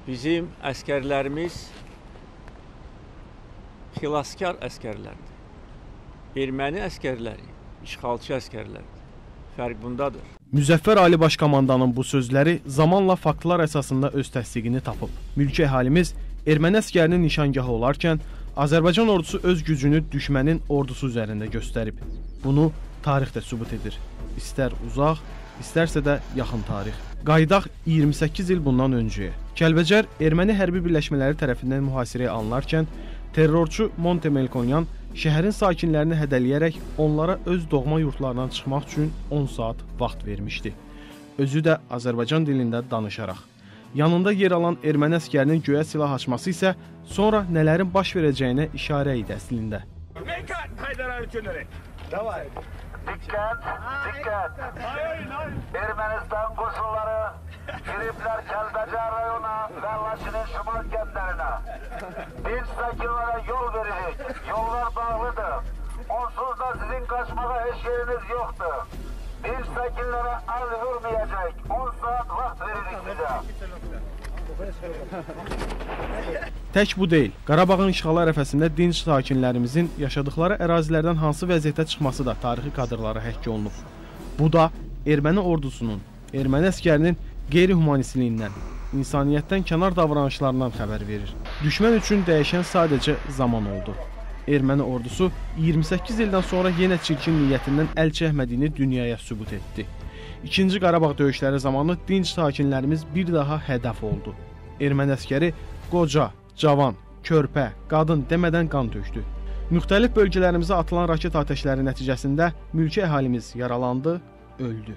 Bizim əskərlərimiz xilaskar əskərlərdir. Erməni əskərləri, işğalçı əskərlərdir. Fərq bundadır. Müzəffər Ali Başkomandanın bu sözləri zamanla faktlar əsasında öz təsdiqini tapıb. Mülki əhalimiz erməni əskərinin nişangahı olarkən Azərbaycan ordusu öz gücünü düşmənin ordusu üzərində göstərib. Bunu tarix də sübut edir. İstər uzaq, istərsə də yaxın tarix. Qaydaq 28 il bundan öncəyə. Kəlbəcər erməni hərbi birləşmələri tərəfindən mühasirəyə alınarkən terrorçu Monte Melkonyan şəhərin sakinlərini hədələyərək onlara öz doğma yurtlarından çıxmaq üçün 10 saat vaxt vermişdi. Özü də Azərbaycan dilində danışaraq. Yanında yer alan erməni əskərinin göyə silah açması isə sonra nələrin baş verəcəyinə işarə idi əslində. Dikkat, dikkat. Ermənistan qoşunları giriblər Kəlbəcər rayona və Laçının şimal kəndlərinə. Dinç sakinlərə yol veririk. Yollar bağlıdır. Onsuz da sizin kaçmağa heç yeriniz yoxdur. Dinç sakinlərə el vurmayacaq. 10 saat vaxt veririk sizə. Tək bu deyil. Qarabağın işğalı ərəfəsində dinc sakinlərimizin yaşadıkları ərazilərdən hansı vəziyyətə çıxması da tarixi kadrlara həkk olunub. Bu da erməni ordusunun, erməni əskərinin qeyri-humanistliyindən, insaniyyətdən kənar davranışlarından xəbər verir. Düşmən üçün dəyişən sadəcə zaman oldu. Erməni ordusu 28 ildən sonra yenə çirkin niyyətindən əl çəkmədiyini dünyaya sübut etdi. İkinci Qarabağ döyüşləri zamanı dinc sakinlərimiz bir daha hədəf oldu. Erməni əskəri qoca, cavan, körpə, qadın demədən qan tökdü. Müxtəlif bölgələrimizə atılan raket atəşləri nəticəsində mülki əhalimiz yaralandı, öldü.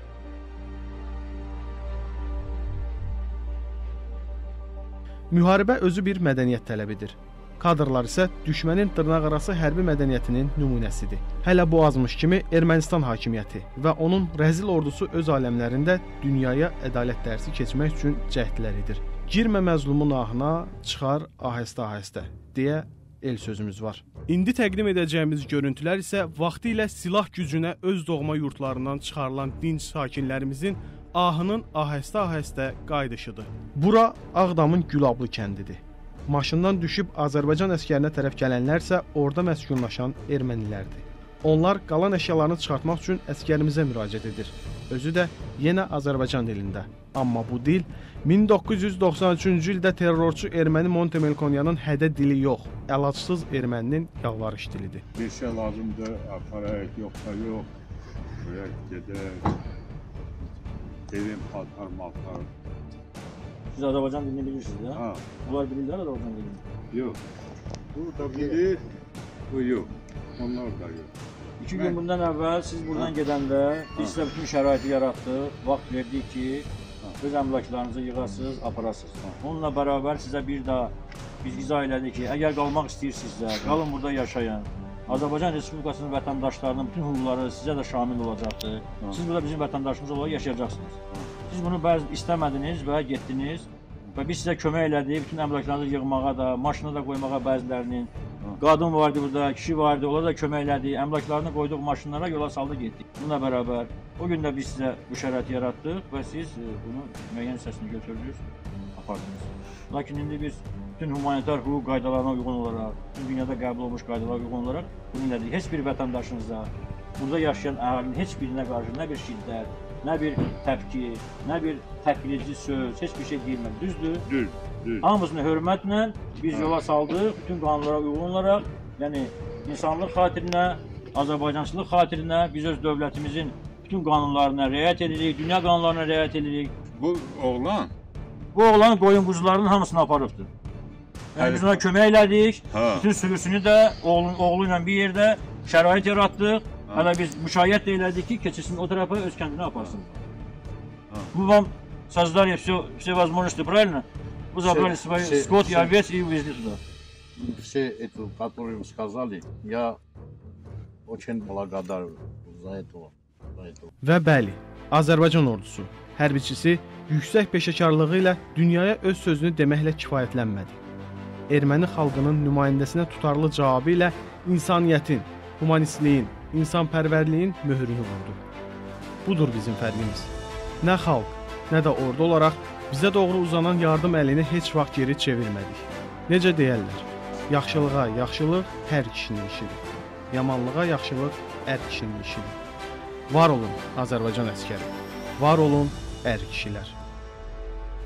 Müharibə özü bir mədəniyyət tələb edir. Kadrlar isə düşmənin dırnaqarası hərbi mədəniyyətinin nümunəsidir. Hələ bu azmış kimi Ermənistan hakimiyyəti və onun rəzil ordusu öz aləmlərində dünyaya ədalət dərsi keçmək üçün cəhdlər edir. Girmə məzlumun ahına, çıxar ahəstə-ahəstə deyə el sözümüz var. İndi təqdim edəcəyimiz görüntülər isə vaxtilə silah gücünə öz doğma yurtlarından çıxarılan dinc sakinlərimizin ahının ahəstə-ahəstə qayıdışıdır. Bura Ağdamın Gülablı kəndidir. Maşından düşüb Azərbaycan əskərinə tərəf gələnlərsə orada məskunlaşan ermənilərdir. Onlar qalan əşyalarını çıxartmaq üçün əskərimizə müraciət edir. Özü də yenə Azərbaycan dilində. Amma bu dil 1993-cü ildə terrorçu erməni Monte Melkonyanın hədə dili yox, əlacsız erməninin yalvarış dilidir. Bir şey lazımdır, aparaq, yoxsa yox, buraya gedək, evin paltar-maltar. Siz Azərbaycan dilini bilirsiniz ya? Ha. Bunlar bilirlər Azərbaycan dilini? Yox. Bu da bilir, bu yox. Onlar da yox. 2 gün bundan əvvəl siz buradan gedəndə biz sizə bütün şəraiti yaratdıq, vaxt verdik ki, öz əmlaklarınızı yığasınız, aparasınız. Onunla bərabər sizə bir daha biz izah elədik ki, əgər qalmaq istəyirsinizsə, qalın burada yaşayın. Azərbaycan Respublikasının vətəndaşlarının bütün hüquqları sizə də şamil olacaqdır. Siz burada bizim vətəndaşımız olaraq yaşayacaqsınız. Siz bunu bəzi istəmədiniz və getdiniz və biz sizə kömək elədik, bütün əmlaklarınızı yığmağa da, maşına da qoymağa bəzilərinin. Qadın vardı burada, kişi vardı, onlara da kömək elədik, əmlaklarını qoyduq maşınlara, yola saldı getdik. Bununla bərabər o gün də biz sizə bu şəraiti yaratdıq və siz bunu müəyyən hissəsini götürdünüz, apardınız. Lakin indi biz bütün humanitar hüquq qaydalarına uyğun olaraq, bütün dünyada qəbul olmuş qaydalara uyğun olaraq bunu elədik. Heç bir vətəndaşınıza, burada yaşayan əhalinin heç birinə qarşı nə bir şiddət, nə bir təpki, nə bir təhqirici söz, heç bir şey deyilmədi. Düzdür? Düz. Hamısını hörmətlə biz yola saldıq, bütün qanunlara uyğun olaraq, yəni insanlıq xatirinə, Azərbaycançılıq xatirinə biz öz dövlətimizin bütün qanunlarına riayət edirik, dünya qanunlarına riayət edirik. Bu oğlan? Bu oğlan qoyun quzularının hamısını aparıbdır. Yəni biz ona kömək elədik, bütün sürüsünü də oğlu ilə bir yerdə şərait yaratdıq. Hələ biz müşayiət də elədik ki, keçirsin o tərəfə öz kəndinə aparsın. Bu вам создали все возможности, правильно? Вы забрали свой скот и овец и увезли туда. Все это, которые вы сказали, я очень благодарен за этого. Və bəli, Azərbaycan ordusu, hərbiçisi yüksək peşəkarlığı ilə dünyaya öz sözünü deməklə kifayətlənmədi. Erməni xalqının nümayəndəsinə tutarlı cavabı ilə insaniyyətin, humanistliyin, insanpərvərliyin möhrünü vurdu. Budur bizim fərqimiz. Nə xalq, nə də ordu olaraq bizə doğru uzanan yardım əlini heç vaxt geri çevirmədik. Necə deyərlər? Yaxşılığa yaxşılıq hər kişinin işidir. Yamanlığa yaxşılıq ər kişinin işidir. Var olun Azərbaycan əsgəri. Var olun ər kişilər.